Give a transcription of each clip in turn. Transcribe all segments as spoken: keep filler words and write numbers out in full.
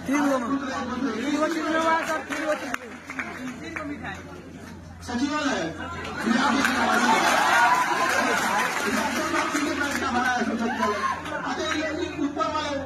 सचिवालय ऊपर वाले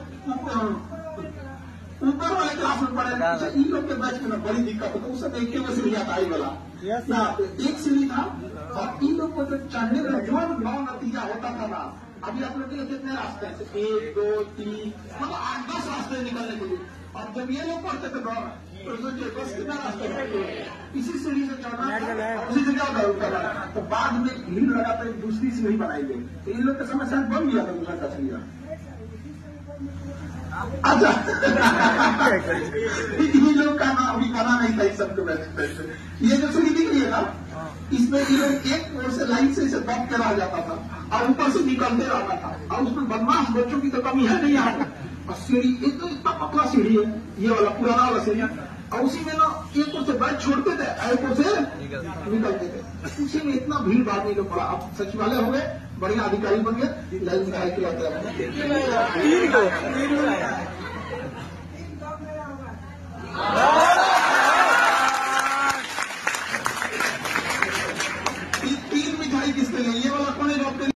ऊपर वाले क्लास में पढ़े इन लोग के बैच में बड़ी दिक्कत होती है। उससे देख के वो सीढ़ी आता ही वाला ना एक सीढ़ी था और इन लोग को जो चढ़ने में जो नौ नतीजा होता था ना, अभी आप लोग के लिए कितने रास्ते हैं? एक दो तीन मतलब आठ दस रास्ते निकलने के लिए। और जब ये लोग पढ़ते थे दौर तो सोचिए बस कितना रास्ते इसी सीढ़ी से चढ़ना उसी जगह उतरना। तो बाद में भीड़ लगा तो दूसरी सीढ़ी बनाई गई। तो इन लोग का समय शायद बन गया था दूसरा का सीढ़ी। अच्छा ये लोग का नाम अभी बना नहीं था इस सबके बैठ। ये जो सीढ़ी दिख रही है ना, इसमें ये लोग एक ओर से लाइन से इसे दब के रह जाता था और ऊपर से निकलते रहता था। और उसमें बदमाश बच्चों की तो कमी है नहीं यहाँ पर। और सीढ़ी एक तो इतना पतला सीढ़ी है ये वाला पुराना वाला सीढ़ी, और उसी में ना एक ओर से बैठ छोड़ते थे एक ओर से निकलते थे। उसी में इतना भीड़ भाड़ नहीं पड़ा। अब सचिवालय हो गए, बढ़िया अधिकारी बन गए, लाइन निकाल के लाते